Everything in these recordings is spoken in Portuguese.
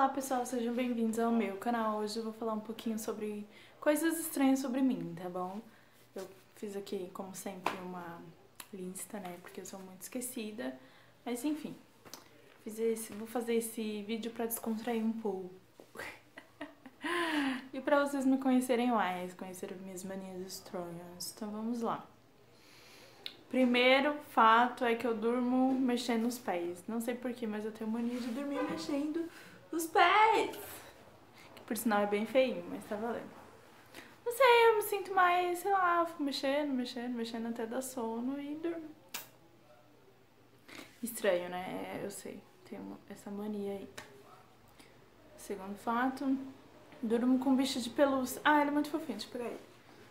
Olá pessoal, sejam bem-vindos ao meu canal. Hoje eu vou falar um pouquinho sobre coisas estranhas sobre mim, tá bom? Eu fiz aqui, como sempre, uma lista, né, porque eu sou muito esquecida. Mas enfim, vou fazer esse vídeo pra descontrair um pouco. E pra vocês me conhecerem mais, conhecerem minhas manias estranhas. Então vamos lá. Primeiro fato é que eu durmo mexendo nos pés. Não sei porquê, mas eu tenho mania de dormir mexendo nos pés. Que por sinal é bem feinho, mas tá valendo. Não sei, eu me sinto mais, sei lá, fico mexendo até dar sono e durmo. Estranho, né? Eu sei, tenho essa mania aí. Segundo fato, durmo com bicho de pelúcia. Ah, ele é muito fofinho, deixa eu pegar ele.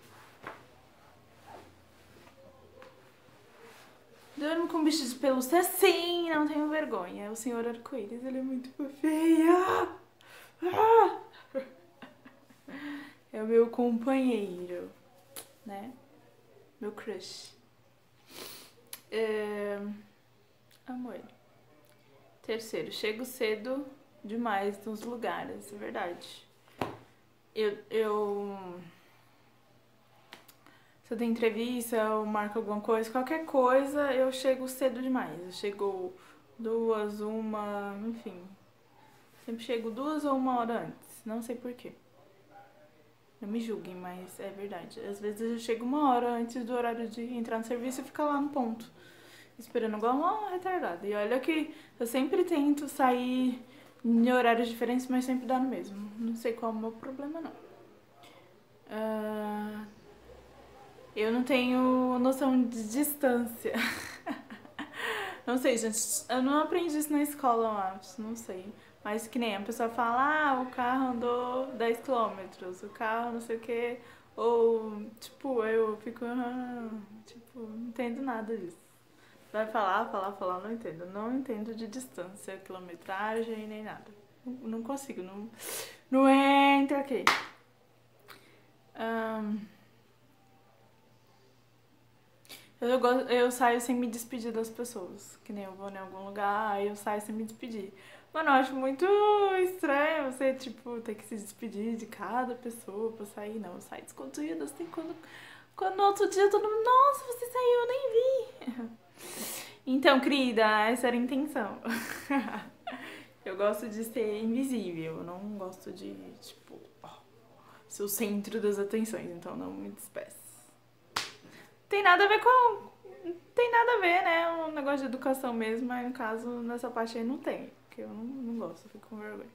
Durmo com bicho de pelúcia sim, não tenho vergonha. É o senhor arco-íris, ele é muito fofinho. É o meu companheiro, né? Meu crush. Amo ele. Terceiro, chego cedo demais nos lugares, é verdade. Se eu tenho entrevista, eu marco alguma coisa, qualquer coisa, eu chego cedo demais. Eu chego 2, 1, enfim. Sempre chego 2 ou 1 hora antes, não sei porquê. Não me julguem, mas é verdade. Às vezes eu chego 1 hora antes do horário de entrar no serviço e ficar lá no ponto, esperando igual uma retardada. E olha que eu sempre tento sair em horários diferentes, mas sempre dá no mesmo. Não sei qual é o meu problema, não. Eu não tenho noção de distância. Não sei, gente. Eu não aprendi isso na escola, eu acho. Não sei. Mas que nem a pessoa fala, o carro andou 10 quilômetros, o carro não sei o quê. Ou, tipo, eu fico, tipo, não entendo nada disso. Vai falar, não entendo. Não entendo de distância, quilometragem, nem nada. Não consigo, não entra aqui. Eu saio sem me despedir das pessoas. Que nem eu vou em algum lugar, aí eu saio sem me despedir. Mano, eu acho muito estranho você, tipo, ter que se despedir de cada pessoa pra sair. Não, eu saio escondida, assim, quando no outro dia todo mundo, nossa, você saiu, eu nem vi. Então, querida, essa era a intenção. Eu gosto de ser invisível, eu não gosto de, tipo, ser o centro das atenções, então não me despeço. Tem nada a ver com... Tem nada a ver, né? Um negócio de educação mesmo, mas no caso, nessa parte aí não tem. Porque eu não gosto, eu fico com vergonha.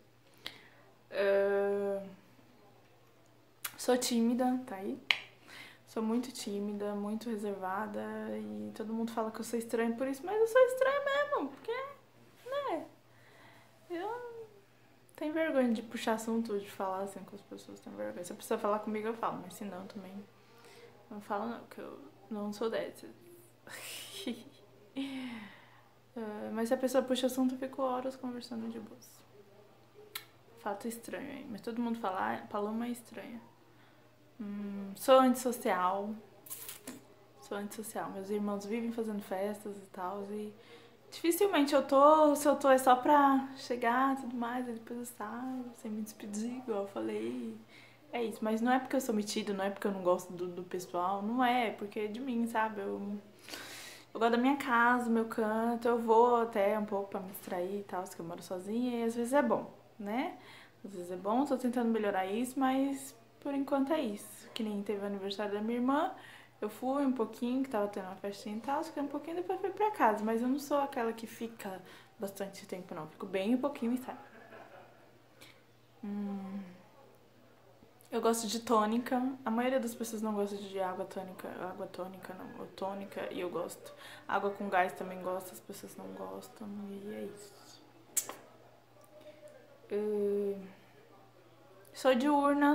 Sou tímida, tá aí? Sou muito tímida, muito reservada. E todo mundo fala que eu sou estranha por isso, mas eu sou estranha mesmo. Porque, né? Eu tenho vergonha de puxar assunto, de falar assim com as pessoas. Tenho vergonha. Se a pessoa falar comigo, eu falo. Mas se não, também não falo não, porque eu não sou dessas. Mas se a pessoa puxa assunto, eu fico horas conversando de boas. Fato estranho aí. Mas todo mundo fala, Paloma é estranha. Sou antissocial. Meus irmãos vivem fazendo festas e tal. E dificilmente se eu tô é só pra chegar e tudo mais. E depois eu saio, sem me despedir, igual eu falei. É isso. Mas não é porque eu sou metida, não é porque eu não gosto do pessoal. Não é porque é de mim, sabe? Eu gosto da minha casa, do meu canto, eu vou até um pouco pra me distrair e tal, porque eu moro sozinha e às vezes é bom, né? Às vezes é bom, tô tentando melhorar isso, mas por enquanto é isso. Que nem teve o aniversário da minha irmã, eu fui um pouquinho, que tava tendo uma festinha e tal, fiquei um pouquinho, depois fui pra casa, mas eu não sou aquela que fica bastante tempo não, fico bem um pouquinho e sai. Eu gosto de tônica. A maioria das pessoas não gosta de água tônica não, ou tônica, e eu gosto. Água com gás também gosto, as pessoas não gostam, e é isso. Sou diurna,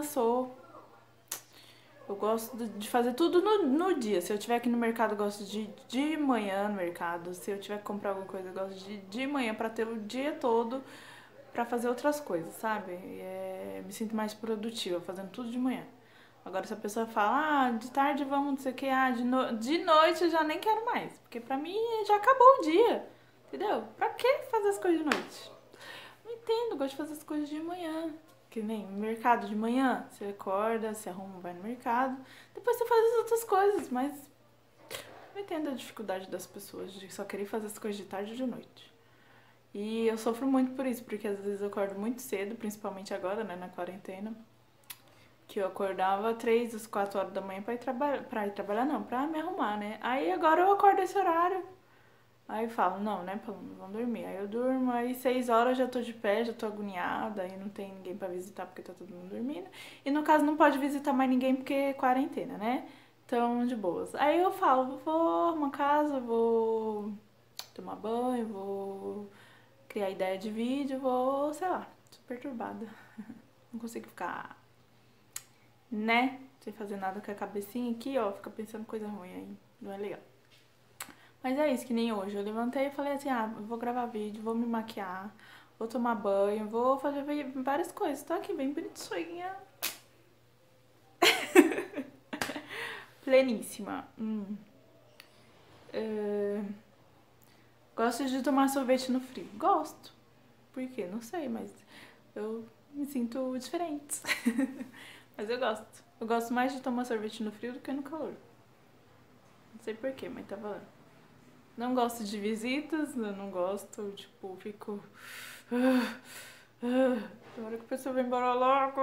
eu gosto de fazer tudo no dia. Se eu tiver aqui no mercado, eu gosto de ir de manhã no mercado. Se eu tiver que comprar alguma coisa, eu gosto de ir de manhã pra ter o dia todo pra fazer outras coisas, sabe? Me sinto mais produtiva fazendo tudo de manhã. Agora, se a pessoa fala, de tarde vamos, não sei o que, de noite eu já nem quero mais. Porque pra mim já acabou o dia, entendeu? Pra que fazer as coisas de noite? entendo, gosto de fazer as coisas de manhã. Que nem mercado de manhã. Você acorda, se arruma, vai no mercado. Depois você faz as outras coisas, mas eu entendo a dificuldade das pessoas de só querer fazer as coisas de tarde ou de noite. E eu sofro muito por isso, porque às vezes eu acordo muito cedo, principalmente agora, né, na quarentena. Que eu acordava 3 às 4 horas da manhã pra ir trabalhar não, pra me arrumar, né? Aí agora eu acordo esse horário. Aí eu falo, não, né, Paloma, vamos dormir. Aí eu durmo, aí 6 horas já tô de pé, já tô agoniada, aí não tem ninguém pra visitar porque tá todo mundo dormindo. E no caso não pode visitar mais ninguém porque é quarentena, né? Então, de boas. Aí eu falo, vou arrumar casa, vou tomar banho, vou criar ideia de vídeo, vou, sei lá, tô perturbada. Não consigo ficar, né, sem fazer nada com a cabecinha aqui, ó, fica pensando coisa ruim aí. Não é legal. Mas é isso, que nem hoje. Eu levantei e falei assim, eu vou gravar vídeo, vou me maquiar, vou tomar banho, vou fazer várias coisas. Tô aqui bem bonitinha. Pleníssima. Gosto de tomar sorvete no frio. Gosto. Por quê? Não sei, mas eu me sinto diferente. Mas eu gosto. Eu gosto mais de tomar sorvete no frio do que no calor. Não sei porquê, mas tá valendo. Não gosto de visitas, eu não gosto, tipo, fico. Na hora que a pessoa vai embora logo.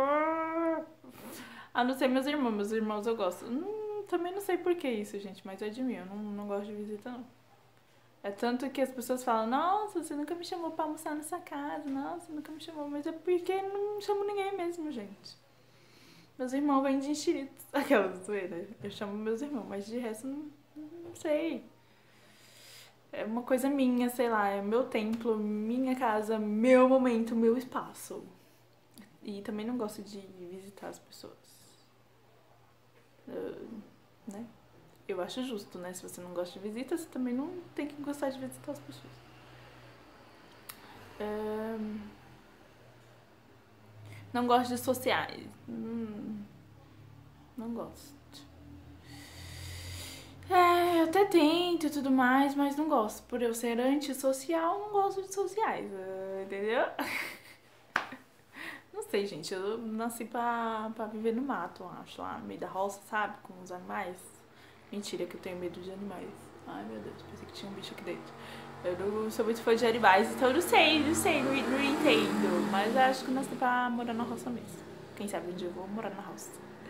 A não ser meus irmãos eu gosto. Também não sei por que isso, gente, mas é de mim, eu não gosto de visita, não. É tanto que as pessoas falam, nossa, você nunca me chamou pra almoçar nessa casa, nossa, nunca me chamou, mas é porque não chamo ninguém mesmo, gente. Meus irmãos vêm de enxeritos. Aquelas zoeiras. Eu chamo meus irmãos, mas de resto não sei. É uma coisa minha, sei lá, é meu templo, minha casa, meu momento, meu espaço. E também não gosto de visitar as pessoas. Né? Eu acho justo, né? Se você não gosta de visita, você também não tem que gostar de visitar as pessoas. Não gosto de sociais. Não gosto. Eu até tento e tudo mais, mas não gosto. Por eu ser antissocial, não gosto de sociais, entendeu? Não sei, gente. Eu nasci pra viver no mato, eu acho. Lá no meio da roça, sabe? Com os animais. Mentira, que eu tenho medo de animais. Ai, meu Deus, pensei que tinha um bicho aqui dentro. Eu não sou muito fã de animais, então eu não sei, não entendo. Mas acho que eu nasci pra morar na roça mesmo. Quem sabe um dia eu vou morar na roça.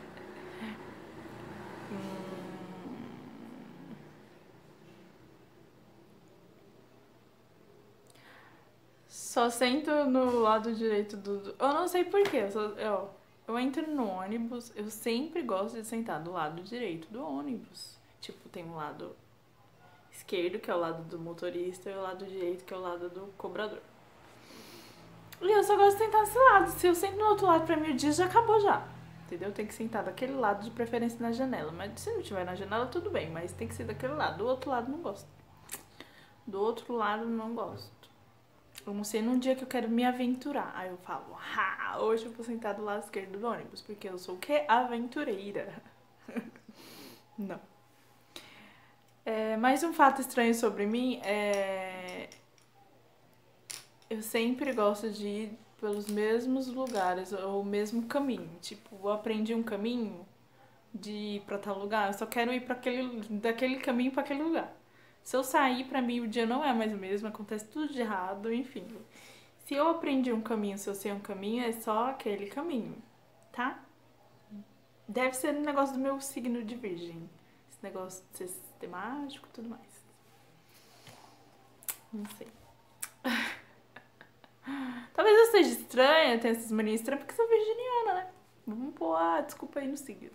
Só sento no lado direito do. Eu não sei porquê. Eu entro no ônibus, eu sempre gosto de sentar do lado direito do ônibus. Tipo, tem um lado esquerdo, que é o lado do motorista, e o lado direito, que é o lado do cobrador. E eu só gosto de sentar desse lado. Se eu sento no outro lado, pra mim o dia já acabou já. Entendeu? Tem que sentar daquele lado, de preferência na janela. Mas se não tiver na janela, tudo bem. Mas tem que ser daquele lado. Do outro lado, não gosto. Do outro lado, não gosto. Eu não sei num dia que eu quero me aventurar. Aí eu falo, hoje eu vou sentar do lado esquerdo do ônibus. Porque eu sou o quê? Aventureira. Não. Mais um fato estranho sobre mim é. Eu sempre gosto de ir pelos mesmos lugares, ou o mesmo caminho. Tipo, eu aprendi um caminho de ir pra tal lugar, eu só quero ir daquele caminho pra aquele lugar. Se eu sair, pra mim o dia não é mais o mesmo, acontece tudo de errado, enfim. Se eu aprendi um caminho, se eu sei um caminho, é só aquele caminho, tá? Deve ser um negócio do meu signo de virgem. Esse negócio de ser sistemático e tudo mais. Não sei. Talvez eu seja estranha, tenha essas manias estranhas, porque sou virginiana, né? Vamos pôr, desculpa aí no signo.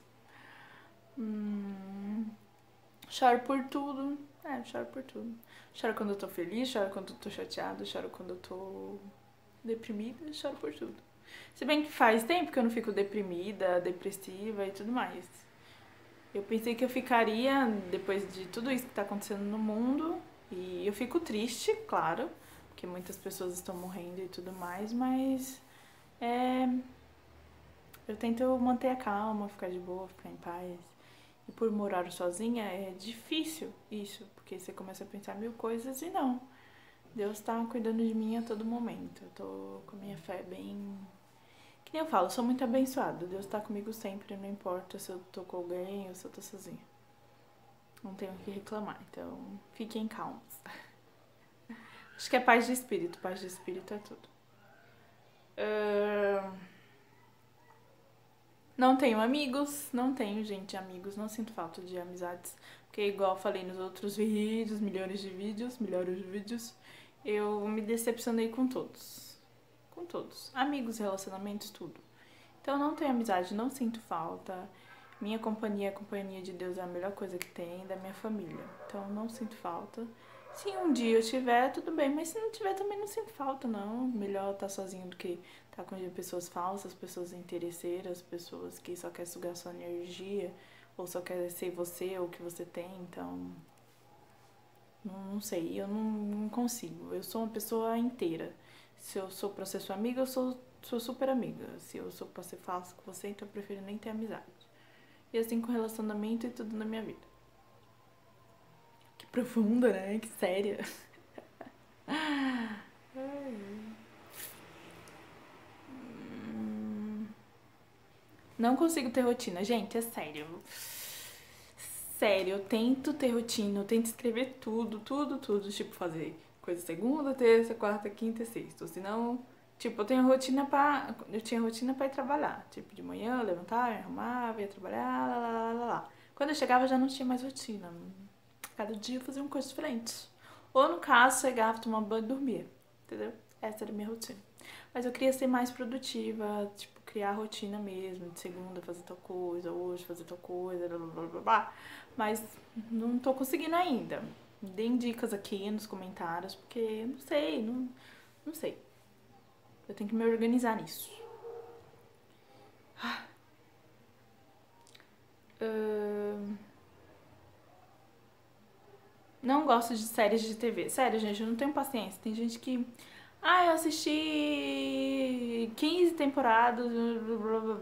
Choro por tudo. Choro por tudo. Choro quando eu tô feliz, choro quando eu tô chateada, choro quando eu tô deprimida, choro por tudo. Se bem que faz tempo que eu não fico deprimida, depressiva e tudo mais. Eu pensei que eu ficaria depois de tudo isso que tá acontecendo no mundo. E eu fico triste, claro, porque muitas pessoas estão morrendo e tudo mais, mas eu tento manter a calma, ficar de boa, ficar em paz. E por morar sozinha é difícil isso, porque você começa a pensar mil coisas e não. Deus tá cuidando de mim a todo momento. Eu tô com a minha fé bem... Que nem eu falo, eu sou muito abençoada. Deus tá comigo sempre, não importa se eu tô com alguém ou se eu tô sozinha. Não tenho o que reclamar, então fiquem calmos. Acho que é paz de espírito é tudo. Não tenho amigos, não tenho gente amigos, não sinto falta de amizades. Porque igual eu falei nos outros vídeos, milhares de vídeos, eu me decepcionei com todos. Com todos. Amigos, relacionamentos, tudo. Então não tenho amizade, não sinto falta. Minha companhia, a companhia de Deus é a melhor coisa que tem, da minha família. Então não sinto falta. Se um dia eu tiver, tudo bem, mas se não tiver também não sinto falta, não. Melhor estar sozinho do que estar com pessoas falsas, pessoas interesseiras, pessoas que só querem sugar sua energia, ou só querem ser você ou o que você tem, então... Não sei, eu não consigo. Eu sou uma pessoa inteira. Se eu sou pra ser sua amiga, eu sou super amiga. Se eu sou pra ser falsa com você, então eu prefiro nem ter amizade. E assim com relacionamento e tudo na minha vida. Que profunda, né? Que séria. Não consigo ter rotina. Gente, é sério. Sério, eu tento ter rotina, eu tento escrever tudo. Tipo, fazer coisa segunda, terça, quarta, quinta e sexta. Ou senão, tipo, eu tinha rotina pra ir trabalhar. Tipo, de manhã, eu levantava, me arrumava, ia trabalhar, lá. Quando eu chegava, já não tinha mais rotina. Cada dia eu fazia uma coisa diferente. Ou, no caso, chegava, tomava banho e dormia. Entendeu? Essa era a minha rotina. Mas eu queria ser mais produtiva, tipo, criar rotina mesmo, de segunda fazer tal coisa, hoje fazer tal coisa, blá blá blá blá. Mas não tô conseguindo ainda. Deem dicas aqui nos comentários, porque eu não sei, não sei. Eu tenho que me organizar nisso. Não gosto de séries de TV. Sério, gente, eu não tenho paciência. Tem gente que... Ah, eu assisti 15 temporadas. Blá, blá.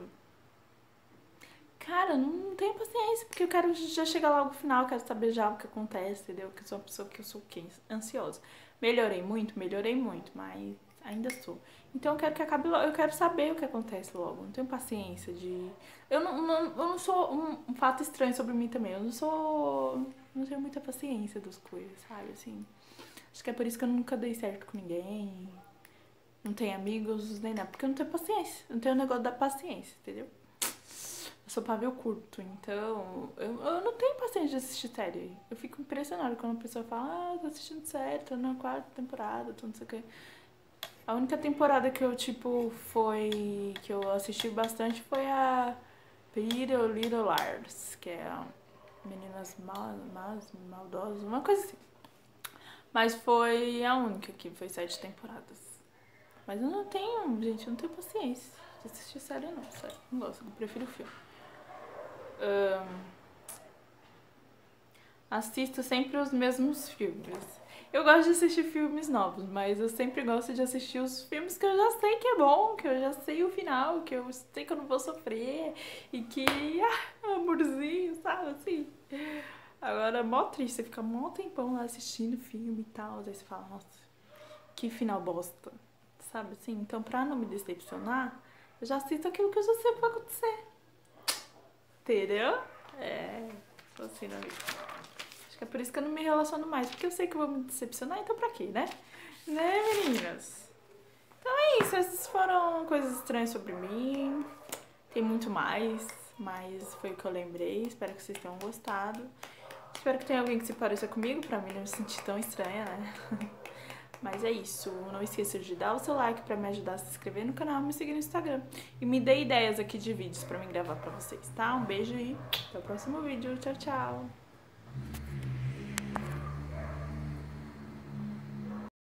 Cara, não tenho paciência, porque eu quero já chegar logo no final, quero saber já o que acontece, entendeu? Porque eu sou uma pessoa que eu sou ansiosa. Melhorei muito, mas ainda sou. Então eu quero que acabe logo, eu quero saber o que acontece logo. Não tenho paciência de... Eu não sou um fato estranho sobre mim também. Eu não tenho muita paciência das coisas, sabe? Assim, acho que é por isso que eu nunca dei certo com ninguém. Não tenho amigos, nem nada. Porque eu não tenho paciência. Não tenho o negócio da paciência, entendeu? Eu sou pavio curto, então eu não tenho paciência de assistir série. Eu fico impressionada quando a pessoa fala, tô assistindo série, tô na quarta temporada, tô não sei o que. A única temporada que eu, tipo, que eu assisti bastante foi a Pretty Little Liars, que é Meninas Maldosas, uma coisa assim. Mas foi a única que foi 7 temporadas. Mas eu não tenho, gente, eu não tenho paciência de assistir série não, sério. Não gosto, eu prefiro filme. Assisto sempre os mesmos filmes. Eu gosto de assistir filmes novos, mas eu sempre gosto de assistir os filmes que eu já sei que é bom, que eu já sei o final, que eu sei que eu não vou sofrer e que, amorzinho, sabe, assim. Agora é mó triste, você fica mó tempão lá assistindo filme e tal, aí você fala, nossa, que final bosta, sabe, assim. Então, pra não me decepcionar, eu já assisto aquilo que eu já sei o que vai acontecer. Entendeu? Tô assim na vida. Acho que é por isso que eu não me relaciono mais, porque eu sei que eu vou me decepcionar, então pra quê, né? Né, meninas? Então é isso, essas foram coisas estranhas sobre mim. Tem muito mais, mas foi o que eu lembrei. Espero que vocês tenham gostado. Espero que tenha alguém que se pareça comigo, pra mim não me sentir tão estranha, né? Mas é isso, não esqueça de dar o seu like pra me ajudar a se inscrever no canal e me seguir no Instagram. E me dê ideias aqui de vídeos pra mim gravar pra vocês, tá? Um beijo e até o próximo vídeo. Tchau, tchau!